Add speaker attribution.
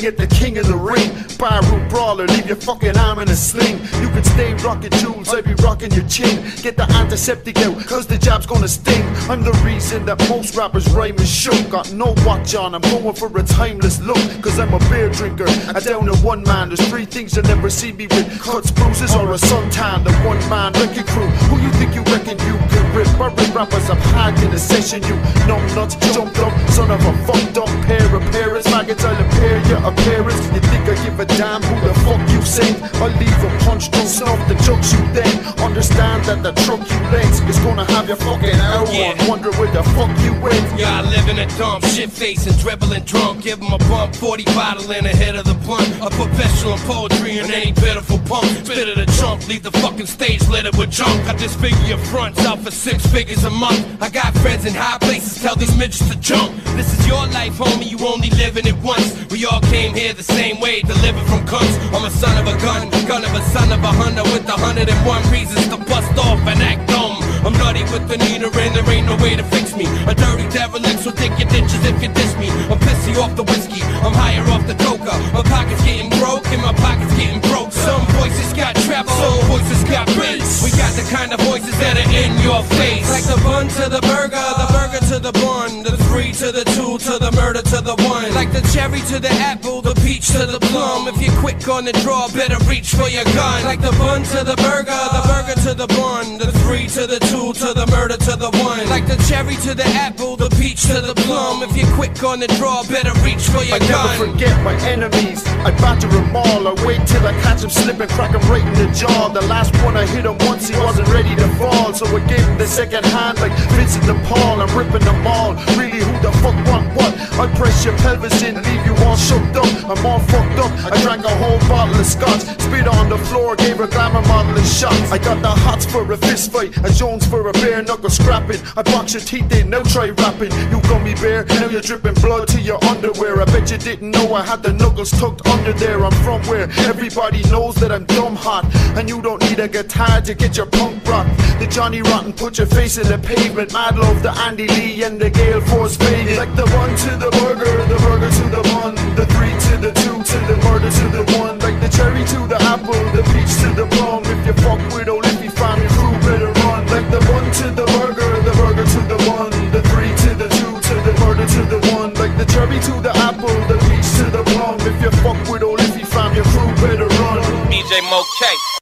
Speaker 1: yet the king of the ring. Barroom brawler, leave your fucking arm in a sling. You can stay rocking jewels, I be rocking your chin. Get the antiseptic out, cause the jab's gonna sting. I'm the reason that most rappers rhyme is shook. Got no watch on, I'm going for a timeless look. Cause I'm a beer drinker, I down to one man. There's three things you'll never see me with: cuts, bruises, or a suntan. The one man wrecking crew. Who you think you reckon you can rip? I rip rappers up hard in a session. You numb nuts, jumped up, son of a fucked up pair of parents. Maggots, I'll impair your appearance. You think I give a damn who the fuck you sing? I'll leave a punch, don't snuff the jokes you then. Understand that the truck you lends is gonna have your fucking hour. Wonder where the fuck you went.
Speaker 2: Yeah, I live in a dump, shit facing, dribbling drunk. Give him a bump, 40 bottle in the head of the blunt. A professional poetry in any pitiful punk. Spit of the trunk, leave the fucking stage littered with junk. I disfigure your fronts out for 6 figures a month. I got friends in high places, tell these midgets to jump. This is your life, homie, you only living it once. We all came here the same way, delivered from cunts. I'm a son of a gun of a son of a hunter, with 101 reasons to bust off and act dumb. I'm nutty with the Nina and there ain't no way to fix me. A dirty derelict, so dig your ditches if you diss me. I'm pissy off the whiskey, I'm higher off the coca. My pocket's getting broke and my pocket's getting broke. Some voices got treble, some voices got bass. We got the kind of voices that are in your face. Like the bun to the burger to the bun, the 3 to the 2 to the murder to the 1. Like the cherry to the apple, the peach to the plum. If you're quick on the draw, better reach for your gun. Like the bun to the burger to the bun, the 3 to the 2 to the murder to the 1. Like the cherry to the apple, the peach to the plum. If you're quick on the draw, better reach for your gun.
Speaker 1: I never forget my enemies, I batter them all. I wait till I catch him slipping, crack him right in the jaw. The last one I hit him once, he wasn't ready to fall, so I gave him the second hand like Vincent de Paul. I'm ripping them all, really who the fuck want what? I press your pelvis in, leave you all shooked up. I'm all fucked up, I drank a whole bottle of scotch. Spit on the floor, gave her glamour model a shot. I got the hots for a fist fight, a Jones for a bare knuckle scrapping. I box your teeth in, now try rapping. You gummy bear, now you're dripping blood to your underwear. I bet you didn't know I had the knuckles tucked under there. I'm from where everybody knows that I'm dumb hot, and you don't need a guitar to get your punk rock. The Johnny Rotten put your face in the pavement. Mad love the Andy Lee and the Gale Force faded. Like the bun to the burger to the bun, the 3 to the 2 to the murder to the 1. Like the cherry to the apple, the peach to the plum. If you fuck with old Lippy fam, your crew better run. Like the bun to the burger to the 1, the 3 to the 2 to the murder to the 1. Like the cherry to the apple, the peach to the plum. If you fuck with old Lippy fam, your crew better run.
Speaker 3: DJ Mo K.